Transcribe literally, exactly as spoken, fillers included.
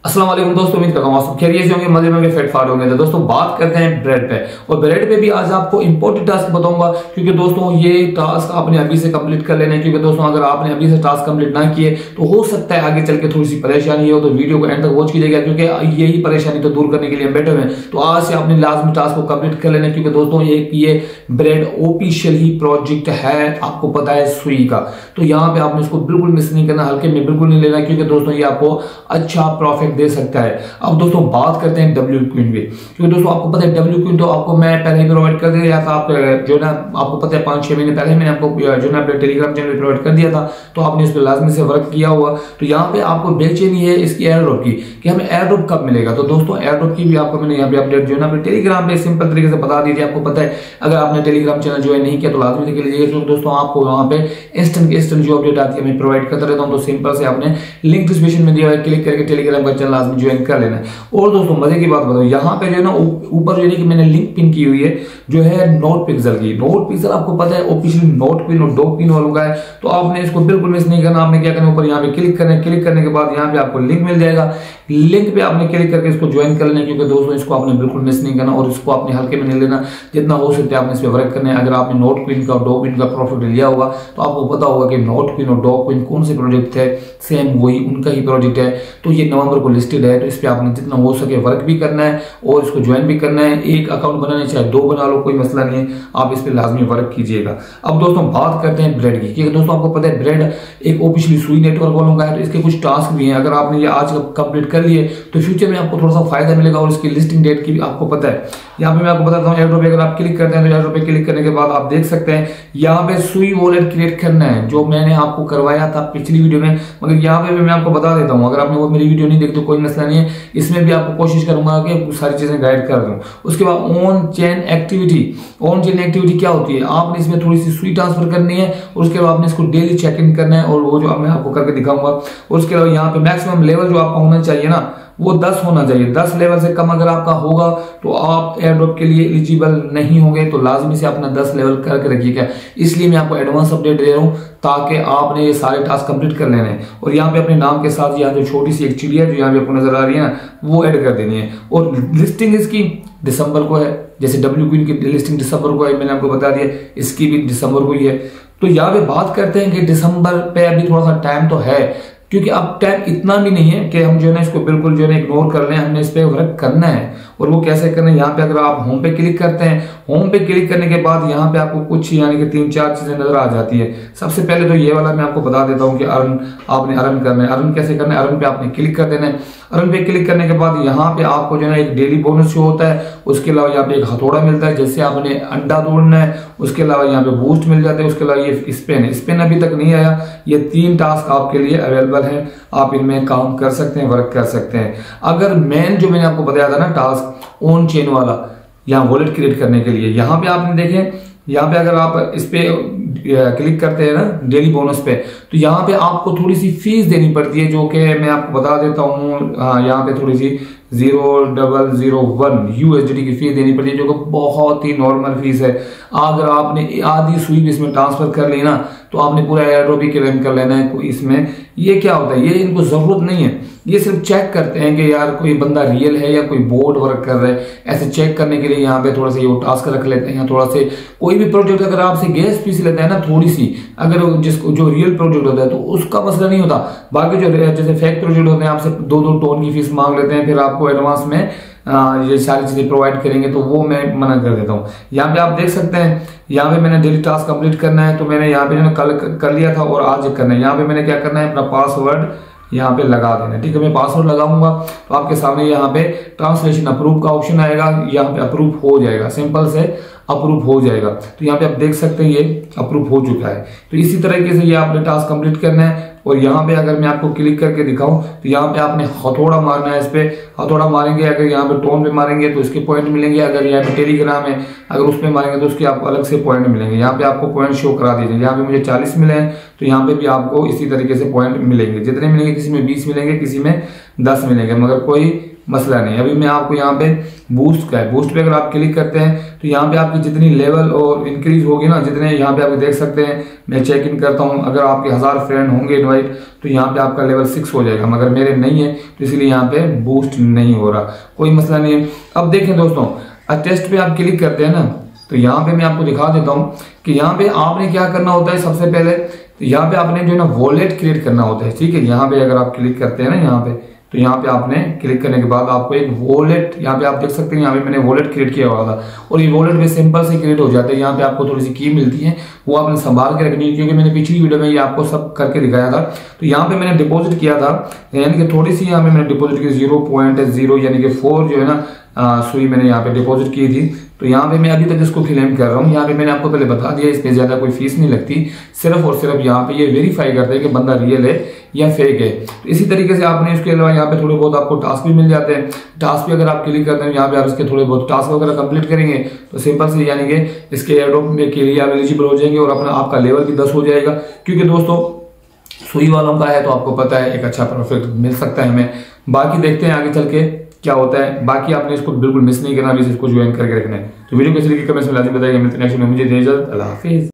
अस्सलाम वालेकुम दोस्तों, उम्मीद करता हूं आप सब खैरियत से होंगे, मजे में होंगे, फिट फाट होंगे। तो दोस्तों बात करते हैं ब्रेड पे, और ब्रेड पे भी आज आपको इंपॉर्टेंट टास्क बताऊंगा, क्योंकि दोस्तों ये टास्क आपने अभी से कंप्लीट कर लेना है। क्योंकि दोस्तों अगर आपने अभी से टास्क कंप्लीट ना किए तो हो सकता है आगे चल के थोड़ी सी परेशानी हो, तो वीडियो को एंड तक वॉच कीजिएगा, क्योंकि यही परेशानी तो दूर करने के लिए हम बैठे हुए हैं। तो आज से आपने लाजमी टास्क को कंप्लीट कर लेना है, क्योंकि दोस्तों एक ये ब्रेड ऑफिशियल ही प्रोजेक्ट है, आपको पता है सुई का। तो यहाँ पे आपने इसको बिल्कुल मिस नहीं करना, हल्के में बिल्कुल नहीं लेना, क्योंकि दोस्तों ये आपको अच्छा प्रॉफिट दे सकता है। अब दोस्तों बात करते हैं डब्ल्यू क्वीन की, क्योंकि दोस्तों आपको पता है डब्ल्यू क्वीन तो आपको मैं पहले ही प्रोवाइड कर दिया था। आप जो ना आपको पता है पांच छह महीने पहले मैंने आपको जो ना अपने टेलीग्राम चैनल पे प्रोवाइड कर दिया था, तो आपने इस पर लाजमी से वर्क किया हुआ। तो यहाँ पे आपको बेचैनी है इसकी एयर ड्रॉप की कि हमें एयर ड्रॉप कब मिलेगा। तो दोस्तों एयर ड्रॉप की भी आपको मैंने यहाँ पे अपडेट जो ना अपने टेलीग्राम पे सिंपल तरीके से बता दी थी। आपको पता है अगर आपने टेलीग्राम चैनल ज्वाइन नहीं किया तो लाजमी से लीजिए, क्योंकि दोस्तों आपको वहाँ पे इंस्टेंट इंस्टेंट जो अपडेट आती है मैं प्रोवाइड करता रहता हूँ। तो सिंपल से आपने लिंक डिस्क्रिप्शन में दिया हुआ है, क्लिक करके टेलीग्राम का चैनल लाजमी ज्वाइन कर लेना। और दोस्तों मजे की बात बताओ, यहाँ पे जो है ना ऊपर जो है कि मैंने लिंक पिन की हुई है जो है नोट पिक्सल की। नोट पिक्सल आपको पता है ऑफिशियल नोट पिन और डॉग पिन वालों का है, तो आपने इसको बिल्कुल मिस नहीं करना। आपने क्या करना, ऊपर यहाँ पे क्लिक करना है, क्लिक करने के बाद यहाँ पे आपको लिंक मिल जाएगा, लिंक पे आपने क्लिक करके इसको ज्वाइन कर लेना, क्योंकि दोस्तों इसको आपने बिल्कुल मिस नहीं करना और इसको आपने हल्के में नहीं लेना, जितना हो सकता है आपने इस पर वर्क करना है। अगर आपने नोट पिन का और डॉग पिन का प्रॉफिट लिया होगा तो आपको पता होगा कि नोट पिन और डॉग पिन कौन से प्रोजेक्ट है, सेम वही उनका ही प्रोजेक्ट है। तो ये नवंबर को लिस्टेड है, तो इस पर आपने जितना हो सके वर्क भी करना है और इसको ज्वाइन भी करना है। एक अकाउंट बनाने चाहे दो बना लो, कोई मसला नहीं है, आप इस पर लाजमी वर्क कीजिएगा। अब दोस्तों बात करते हैं ब्रेड की, क्योंकि दोस्तों आपको पता है ब्रेड एक ऑफिशियली सुई नेटवर्क वालों का है, तो इसके कुछ टास्क भी हैं। अगर आपने ये आज कंप्लीट कर लिए तो फ्यूचर में आपको थोड़ा सा फायदा मिलेगा, और इसकी लिस्टिंग डेट की भी आपको पता है। यहाँ पे मैं आपको बताता हूँ, एयरड्रॉप पे अगर आप क्लिक करते हैं तो एयरड्रॉप पे क्लिक करने के बाद आप देख सकते हैं यहाँ पे सुई वॉलेट क्रिएट करना है, जो मैंने आपको करवाया था पिछली वीडियो में। मगर यहाँ पे भी मैं आपको बता देता हूँ, अगर आपने वो मेरी वीडियो नहीं देखी तो कोई मसला नहीं है, इसमें भी आपको कोशिश करूंगा कि सारी चीजें गाइड कर दूं। उसके बाद on chain activity, on chain activity क्या होती है, आपने इसमें थोड़ी सी सुई ट्रांसफर करनी है, और उसके बाद आपने इसको डेली चेक इन करना है, और वो जो मैं आपको करके दिखाऊंगा। और उसके अलावा यहाँ पे मैक्सिमम लेवल जो आपका होना चाहिए ना वो दस होना चाहिए। दस लेवल से कम अगर आपका होगा तो आप एयर ड्रॉप के लिए एलिजिबल नहीं होंगे, तो लाजमी से अपना दस लेवल करके रखिएगा। इसलिए मैं आपको एडवांस अपडेट दे रहा हूं ताकि आपने ये सारे टास्क कंप्लीट कर लेने हैं। और यहाँ पे अपने नाम के साथ यहाँ जो छोटी सी एक चिड़िया जो यहाँ पे आपको नजर आ रही है ना, वो ऐड कर देनी है। और लिस्टिंग इसकी दिसंबर को है, जैसे डब्ल्यू क्वीन की लिस्टिंग दिसंबर को है, मैंने आपको बता दिया, इसकी भी दिसंबर को ही है। तो यहाँ पे बात करते हैं कि दिसंबर पे अभी थोड़ा सा टाइम तो है, क्योंकि अब टाइम इतना भी नहीं है कि हम जो है ना इसको बिल्कुल जो है ना इग्नोर कर लें। हमने इस पे वर्क करना है, और वो कैसे करना है, यहाँ पे अगर आप होम पे क्लिक करते हैं, होम पे क्लिक करने के बाद यहाँ पे आपको कुछ यानी कि तीन चार चीजें नजर आ जाती है। सबसे पहले तो ये वाला मैं आपको बता देता हूँ कि अर्न आपने अर्न करना है। अर्न कैसे करना है, अर्न पे आपने क्लिक कर देना है। अर्न पे क्लिक करने के बाद यहाँ पे आपको जो है ना एक डेली बोनस शो होता है, उसके अलावा यहाँ पे एक हथौड़ा मिलता है जैसे आपने अंडा तोड़ना है, उसके अलावा यहाँ पे बूस्ट मिल जाते हैं, उसके अलावा ये स्पेन स्पेन अभी तक नहीं आया। ये तीन टास्क आपके लिए अवेलेबल है, आप इनमें काम कर सकते हैं, वर्क कर सकते हैं। अगर मेन जो मैंने आपको बताया था ना टास्क ऑन चेन वाला, यहाँ वॉलेट क्रिएट करने के लिए, यहाँ पे आपने देखें, यहाँ पे अगर आप इस पे क्लिक करते हैं ना डेली बोनस पे, तो यहाँ पे आपको थोड़ी सी फीस देनी पड़ती है, जो कि मैं आपको बता देता हूँ। यहाँ पे थोड़ी सी zero double zero one USD की फीस देनी पड़ती है, जो कि बहुत ही नॉर्मल फीस है। अगर आपने आधी सुई इसमें ट्रांसफर कर ली ना तो आपने पूरा एयर ड्रॉप ही क्लेम कर लेना है। कोई इसमें ये क्या होता है, ये इनको जरूरत नहीं है, ये सिर्फ चेक करते हैं कि यार कोई बंदा रियल है या कोई बोर्ड वर्क कर रहा है। ऐसे चेक करने के लिए यहाँ पे थोड़ा सा ये टास्क रख लेते हैं। थोड़ा से कोई भी प्रोजेक्ट अगर आपसे गैस फीस लेते हैं ना थोड़ी सी, अगर जिसको जो रियल प्रोजेक्ट होता है तो उसका मसला नहीं होता। बाकी जो जैसे फेक प्रोजेक्ट होते हैं आपसे दो दो टोन की फीस मांग लेते हैं, फिर आपको एडवांस में आ, ये सारी चीजें प्रोवाइड करेंगे, तो वो मैं मना कर देता हूँ। यहाँ पे आप देख सकते हैं, यहाँ पे मैंने डेली टास्क कंप्लीट करना है, तो मैंने यहाँ पे कल कर लिया था और आज करना है। यहाँ पे मैंने क्या करना है, अपना पासवर्ड यहाँ पे लगा देना है। ठीक है, मैं पासवर्ड लगाऊंगा तो आपके सामने यहाँ पे ट्रांसलेशन अप्रूव का ऑप्शन आएगा, यहाँ पे अप्रूव हो जाएगा, सिंपल से अप्रूव हो जाएगा। तो यहाँ पे आप देख सकते हैं ये अप्रूव हो चुका है। तो इसी तरीके से ये आपने टास्क कंप्लीट करना है। और यहाँ पे अगर मैं आपको क्लिक करके दिखाऊं तो यहाँ पे आपने हथौड़ा मारना है। इस पे हथौड़ा मारेंगे, अगर यहाँ पे टोन पे मारेंगे तो इसके पॉइंट मिलेंगे, अगर यहाँ पे टेलीग्राम है अगर उस पे मारेंगे तो उसके आपको अलग से पॉइंट मिलेंगे। यहाँ पे आपको पॉइंट शो करा दीजिए, यहाँ पे मुझे चालीस मिले हैं तो यहाँ पे भी आपको इसी तरीके से पॉइंट मिलेंगे। जितने मिलेंगे, किसी में बीस मिलेंगे, किसी में दस मिलेंगे, मगर कोई मसला नहीं। अभी मैं आपको यहाँ पे बूस्ट का है, बूस्ट पे अगर आप क्लिक करते हैं तो यहाँ पे आपकी जितनी लेवल और इंक्रीज होगी ना, जितने यहाँ पे आप देख सकते हैं, मैं चेक इन करता हूँ, अगर आपके हजार फ्रेंड होंगे इनवाइट तो यहाँ पे आपका लेवल सिक्स हो जाएगा, मगर मेरे नहीं है तो इसलिए यहाँ पे बूस्ट नहीं हो रहा, कोई मसला नहीं है। अब देखें दोस्तों, टेस्ट पे आप क्लिक करते हैं ना, तो यहाँ पे मैं आपको दिखा देता हूँ कि यहाँ पे आपने क्या करना होता है। सबसे पहले तो यहाँ पे आपने जो है ना वॉलेट क्रिएट करना होता है, ठीक है। यहाँ पे अगर आप क्लिक करते हैं ना यहाँ पे, तो यहाँ पे आपने क्लिक करने के बाद आपको एक वॉलेट, यहाँ पे आप देख सकते हैं, यहाँ पे मैंने वॉलेट क्रिएट किया हुआ था और ये वॉलेट में सिंपल से क्रिएट हो जाता है। यहाँ पे आपको थोड़ी सी की मिलती है, वो आपने संभाल के रखनी है, क्योंकि मैंने पिछली वीडियो में ये आपको सब करके दिखाया था। तो यहाँ पे मैंने डिपॉजिट किया था, यानी कि थोड़ी सी यहाँ पे मैंने डिपॉजिट की जीरो पॉइंट जीरो यानी कि फोर जो है ना सुई मैंने यहाँ पे डिपॉजिट की थी। तो यहाँ पे मैं अभी तक इसको क्लेम कर रहा हूँ। यहाँ पे मैंने आपको पहले बता दिया, इसमें ज्यादा कोई फीस नहीं लगती, सिर्फ और सिर्फ यहाँ पे ये वेरीफाई करते हैं कि बंदा रियल है या फेक है। तो इसी तरीके से आपने इसके अलावा यहाँ पे थोड़े बहुत आपको टास्क भी मिल जाते हैं। टास्क भी अगर आप क्लिक करते हैं यहाँ पे आप इसके थोड़े बहुत टास्क वगैरह कंप्लीट करेंगे तो सिंपल से यानी कि इसके एयरड्रॉप में के लिए आप एलिजिबल हो जाएंगे और अपना आपका लेवल भी दस हो जाएगा। क्योंकि दोस्तों सुई वालों का है तो आपको पता है एक अच्छा प्रॉफिट मिल सकता है हमें। बाकी देखते हैं आगे चल के क्या होता है। बाकी आपने इसको बिल्कुल मिस नहीं करना, अभी इसको ज्वाइन करके रखना है। तो वीडियो कैसे लगी कमेंट्स में लाजमी बताइए। मिलते हैं नेक्स्ट में, मुझे दे इजाजत, अल्लाह हाफिज।